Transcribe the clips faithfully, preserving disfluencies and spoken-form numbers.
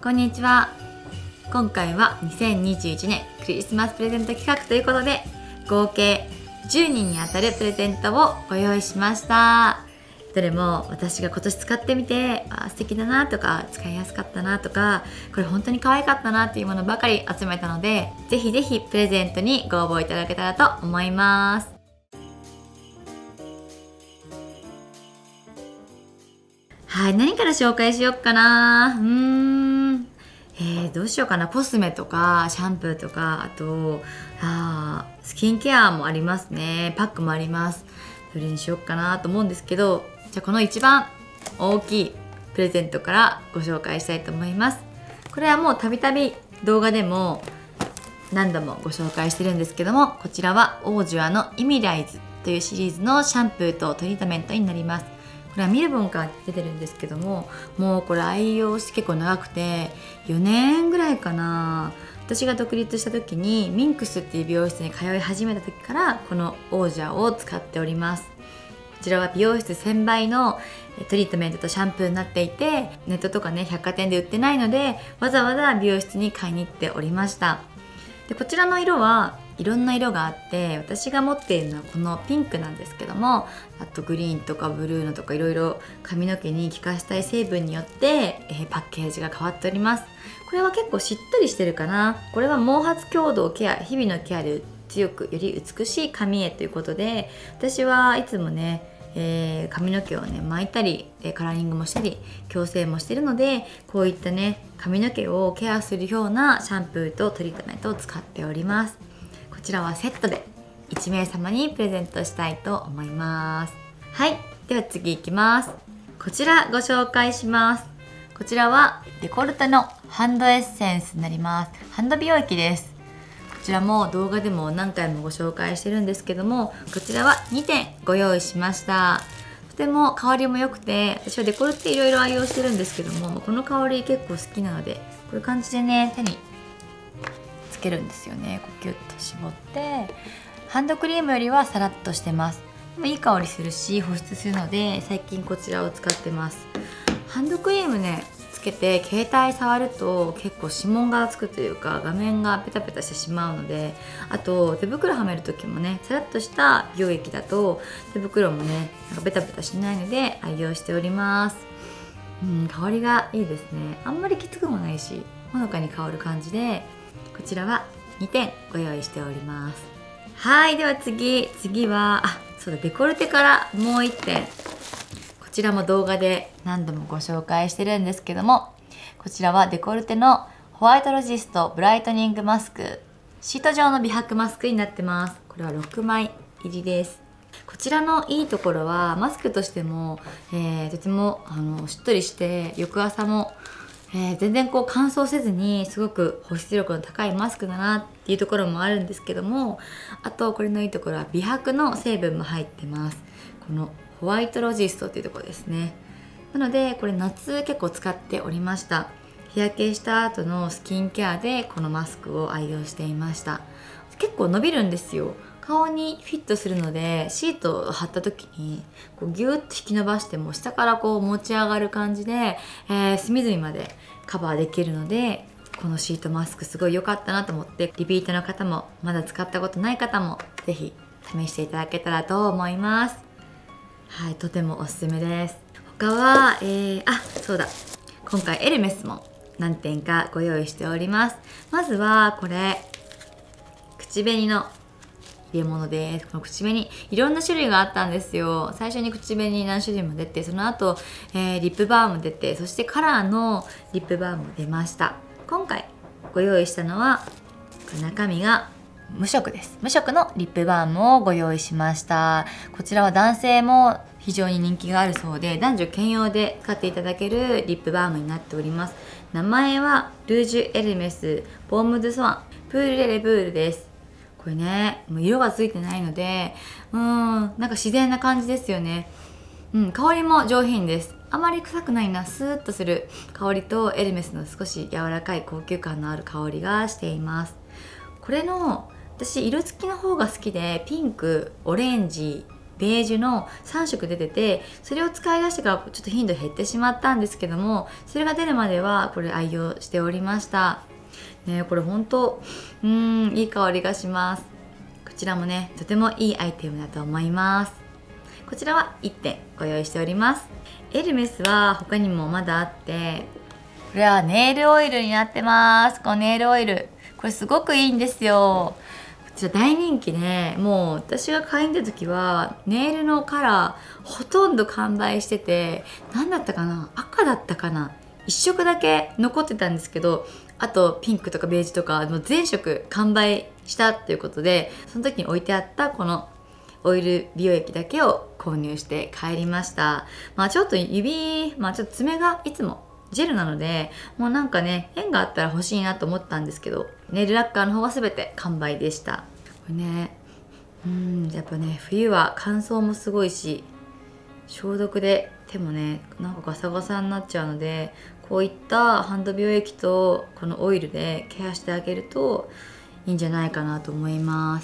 こんにちは。今回はにせんにじゅういちねんクリスマスプレゼント企画ということで、合計じゅうにんに当たるプレゼントをご用意しました。どれも私が今年使ってみて、あ、素敵だなとか、使いやすかったなとか、これ本当に可愛かったなっていうものばかり集めたので、ぜひぜひプレゼントにご応募いただけたらと思います。はい、何から紹介しよっかな。うーん。えー、どうしようかな。コスメとか、シャンプーとか、あと、あスキンケアもありますね。パックもあります。どれにしよっかなと思うんですけど、じゃあこの一番大きいプレゼントからご紹介したいと思います。これはもうたびたび動画でも何度もご紹介してるんですけども、こちらはオージュアのイミライズというシリーズのシャンプーとトリートメントになります。これはミルボンから出てるんですけども、もうこれ愛用して結構長くてよねんぐらいかな。私が独立した時にミンクスっていう美容室に通い始めた時からこのオージャを使っております。こちらは美容室せんばいのトリートメントとシャンプーになっていて、ネットとかね百貨店で売ってないのでわざわざ美容室に買いに行っておりました。でこちらの色はいろんな色があって、私が持っているのはこのピンクなんですけども、あとグリーンとかブルーのとかいろいろ髪の毛に効かしたい成分によって、えー、パッケージが変わっております。これは結構しっとりしてるかな。これは毛髪強度ケア、日々のケアで強くより美しい髪へということで、私はいつもねえー、髪の毛をね巻いたり、えー、カラーリングもしたり矯正もしてるので、こういったね髪の毛をケアするようなシャンプーとトリートメントを使っております。こちらはセットでいちめいさまにプレゼントしたいと思います。はい、では次いきます。こちらご紹介します。こちらはデコルテのハンドエッセンスになります。ハンド美容液です。こちらも動画でも何回もご紹介してるんですけども、こちらはにてんご用意しました。とても香りも良くて、私はデコルテいろいろ愛用してるんですけども、この香り結構好きなので、こういう感じでね手につけるんですよね。こうギュッと絞って、ハンドクリームよりはサラッとしてます。でもいい香りするし保湿するので、最近こちらを使ってます。ハンドクリームねつけて携帯触ると結構指紋がつくというか、画面がペタペタしてしまうので、あと手袋はめる時もねサラッとした美容液だと手袋もねなんかペタペタしないので愛用しております。うん、香りがいいですね。あんまりきつくもないしほのかに香る感じで、こちらはにてんご用意しております。はい、では次次はあそうだデコルテからもういってん、こちらも動画で何度もご紹介してるんですけども、こちらはデコルテのホワイトロジストブライトニングマスク、シート状の美白マスクになってます。これはろくまい入りです。こちらのいいところはマスクとしても、えー、とてもあのしっとりして翌朝も、えー、全然こう乾燥せずにすごく保湿力の高いマスクだなっていうところもあるんですけども、あとこれのいいところは美白の成分も入ってます。このホワイトロジストっていうところですね。なのでこれ夏結構使っておりました。日焼けした後のスキンケアでこのマスクを愛用していました。結構伸びるんですよ。顔にフィットするので、シートを貼った時にこうギューッと引き伸ばしても下からこう持ち上がる感じで、えー、隅々までカバーできるので、このシートマスクすごい良かったなと思って、リピートの方もまだ使ったことない方も是非試していただけたらと思います。はい、とてもおすすめです。他は、えー、あ、そうだ。今回エルメスも何点かご用意しております。まずはこれ、口紅の入れ物です。この口紅、いろんな種類があったんですよ。最初に口紅何種類も出て、その後、えー、リップバーム出て、そしてカラーのリップバームも出ました。今回ご用意したのは、中身が無色です。無色のリップバームをご用意しました。こちらは男性も非常に人気があるそうで、男女兼用で使っていただけるリップバームになっております。名前はルージュエルメスボームドゥソワンプールレレブールです。これね、もう色がついてないので、うーん、なんか自然な感じですよね。うん、香りも上品です。あまり臭くないな、スーッとする香りとエルメスの少し柔らかい高級感のある香りがしています。これの私色付きの方が好きで、ピンク、オレンジ、 ベージュのさんしょく出てて、それを使い出してからちょっと頻度減ってしまったんですけども、それが出るまではこれ愛用しておりましたね。これほんとうーんいい香りがします。こちらもねとてもいいアイテムだと思います。こちらはいってんご用意しております。エルメスは他にもまだあって、これはネイルオイルになってます。このネイルオイル、これすごくいいんですよ。こちら大人気で、もう私が買いに行った時はネイルのカラーほとんど完売してて、何だったかな、赤だったかな、いっしょくだけ残ってたんですけど、あとピンクとかベージュとかもう全色完売したっていうことで、その時に置いてあったこのオイル美容液だけを購入して帰りました。まあちょっと指、まあちょっと爪がいつもジェルなので、もうなんかね縁があったら欲しいなと思ったんですけど、ネイルラッカーの方は全て完売でした。これね、うんやっぱね冬は乾燥もすごいし、消毒で手もねなんかガサガサになっちゃうので、こういったハンド美容液とこのオイルでケアしてあげるといいんじゃないかなと思います。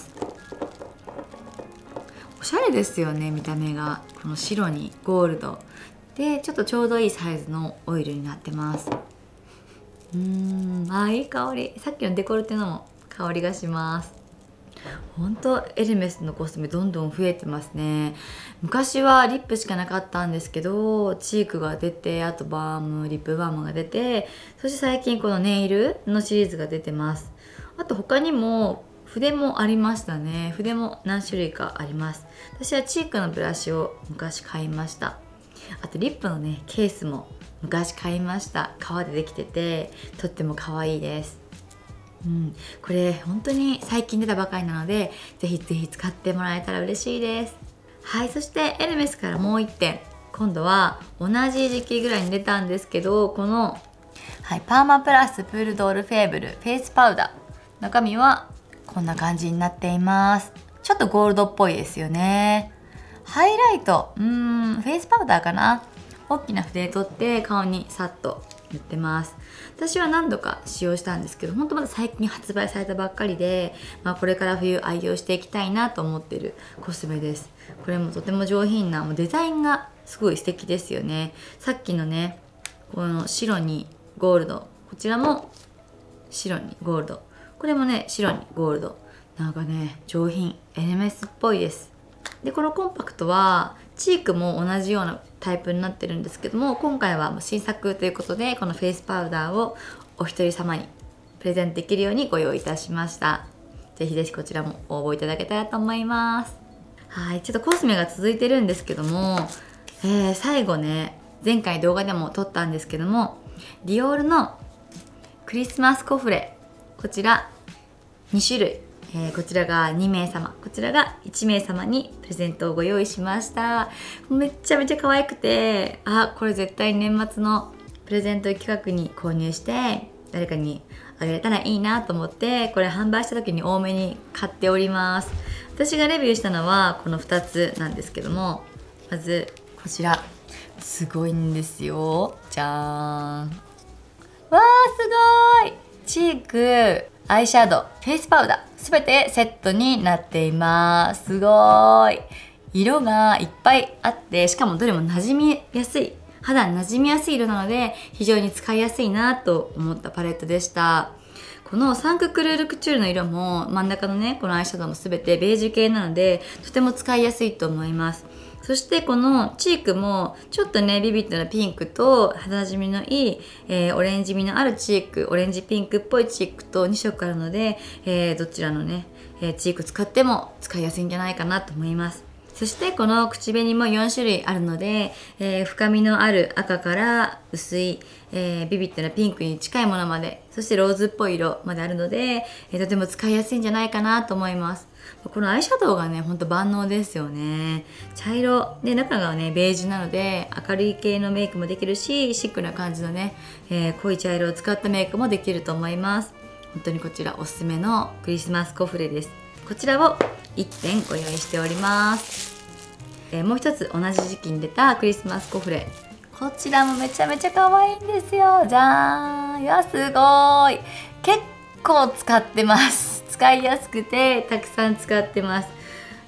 おしゃれですよね、見た目が。この白にゴールドでちょっとちょうどいいサイズのオイルになってます。うーんあーいい香り。さっきのデコルテのも香りがします。ほんとエルメスのコスメどんどん増えてますね。昔はリップしかなかったんですけど、チークが出て、あとバームリップバームが出て、そして最近このネイルのシリーズが出てます。あと他にも筆もありましたね。筆も何種類かあります。私はチークのブラシを昔買いました。あとリップのねケースも昔買いました。革でできててとっても可愛いです。うん、これ本当に最近出たばかりなので、ぜひぜひ使ってもらえたら嬉しいです。はい、そしてエルメスからもういってん、今度は同じ時期ぐらいに出たんですけど、この、はい、パーマプラスプールドールフェーブルフェイスパウダー、中身はこんな感じになっています。ちょっとゴールドっぽいですよね。ハイライト、うーんフェイスパウダーかな、大きな筆で取って顔にさっと塗ってます。私は何度か使用したんですけど、本当まだ最近発売されたばっかりで、まあ、これから冬愛用していきたいなと思っているコスメです。これもとても上品な、もうデザインがすごい素敵ですよね。さっきのねこの白にゴールド、こちらも白にゴールド、これもね白にゴールド、なんかね上品、エルメスっぽいです。でこのコンパクトはチークも同じようなタイプになってるんですけども、今回はもう新作ということで、このフェイスパウダーをお一人様にプレゼントできるようにご用意いたしました。ぜひぜひこちらも応募いただけたらと思います。はい、ちょっとコスメが続いてるんですけども、えー、最後ね前回動画でも撮ったんですけども、ディオールのクリスマスコフレ、こちらにしゅるい、えー、こちらがにめいさま、こちらがいちめいさまにプレゼントをご用意しました。めっちゃめちゃ可愛くて、あこれ絶対年末のプレゼント企画に購入して誰かにあげれたらいいなと思って、これ販売した時に多めに買っております。私がレビューしたのはこのふたつなんですけども、まずこちらすごいんですよ。じゃーん、わーすごーい、チーク、アイシャドウ、フェイスパウダー、すべてセットになっています。すごーい。色がいっぱいあって、しかもどれも馴染みやすい、肌に馴染みやすい色なので、非常に使いやすいなと思ったパレットでした。このサンククルールクチュールの色も、真ん中のね、このアイシャドウもすべてベージュ系なので、とても使いやすいと思います。そしてこのチークもちょっとねビビッドなピンクと肌なじみのいい、えー、オレンジ味のあるチーク、オレンジピンクっぽいチークとにしょくあるので、えー、どちらのね、えー、チーク使っても使いやすいんじゃないかなと思います。そしてこの口紅もよんしゅるいあるので、えー、深みのある赤から薄い、えー、ビビッドなピンクに近いものまで、そしてローズっぽい色まであるので、えー、とても使いやすいんじゃないかなと思います。このアイシャドウがねほんと万能ですよね。茶色で中がねベージュなので、明るい系のメイクもできるし、シックな感じのね、えー、濃い茶色を使ったメイクもできると思います。本当にこちらおすすめのクリスマスコフレです。こちらをいってんご用意しております。えー、もう一つ同じ時期に出たクリスマスコフレ、こちらもめちゃめちゃ可愛いんですよ。じゃーん、いやすごい、結構使ってます。使いやすくてたくさん使ってます。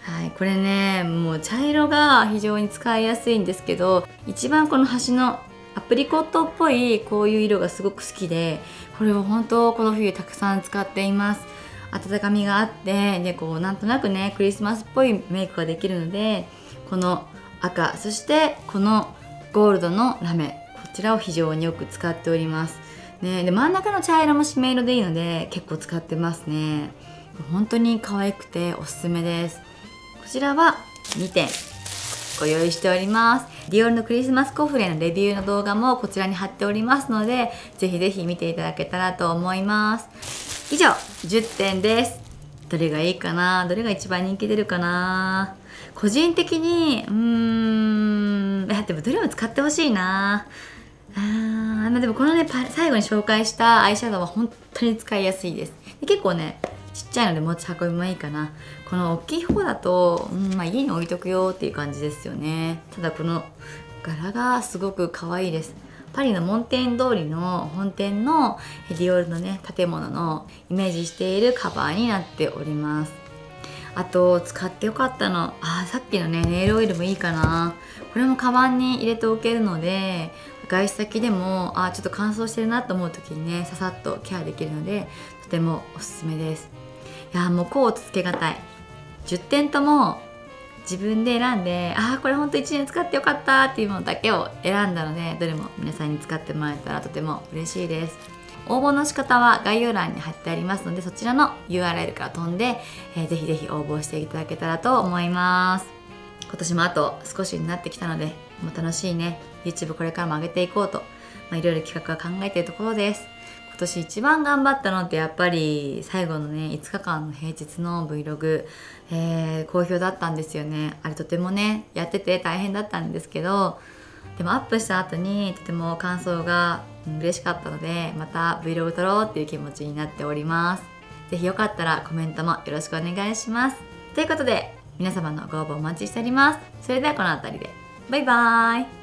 はい、これねもう茶色が非常に使いやすいんですけど、一番この端のアプリコットっぽいこういう色がすごく好きで、これを本当この冬たくさん使っています。温かみがあって、でこうなんとなくねクリスマスっぽいメイクができるので、この赤、そしてこのゴールドのラメ、こちらを非常によく使っておりますね。で真ん中の茶色も締め色でいいので結構使ってますね。本当に可愛くておすすめです。こちらはにてんご用意しております。ディオールのクリスマスコフレのレビューの動画もこちらに貼っておりますので、ぜひぜひ見ていただけたらと思います。以上じゅってんです。どれがいいかな、どれが一番人気出るかな。個人的にうーんいやでもどれも使ってほしいな。あー、まあ、でもこのね最後に紹介したアイシャドウは本当に使いやすいです。で結構ねちっちゃいので持ち運びもいいかな。この大きい方だと、うんまあ、家に置いとくよっていう感じですよね。ただこの柄がすごく可愛いです。パリのモンテーン通りの本店のディオールのね建物のイメージしているカバーになっております。あと使ってよかったの、あさっきのねネイルオイルもいいかな。これもカバンに入れておけるので、外出先でもあちょっと乾燥してるなと思う時にねささっとケアできるのでとてもおすすめです。いやもう甲乙つけがたい。じゅってんとも自分で選んで、あーこれほんといちねん使ってよかったっていうものだけを選んだので、どれも皆さんに使ってもらえたらとても嬉しいです。応募の仕方は概要欄に貼ってありますので、そちらの ユーアールエル から飛んで、えー、ぜひぜひ応募していただけたらと思います。今年もあと少しになってきたので、もう楽しいね YouTube これからも上げていこうと、まあ、いろいろ企画は考えているところです。今年一番頑張ったのってやっぱり最後のねいつかかんの平日の Vlog、えー、好評だったんですよね。あれとてもねやってて大変だったんですけど、でもアップした後にとても感想が、うん、嬉しかったので、また Vlog 撮ろうっていう気持ちになっております。ぜひよかったらコメントもよろしくお願いします。ということで皆様のご応募お待ちしております。それではこの辺りでバイバーイ。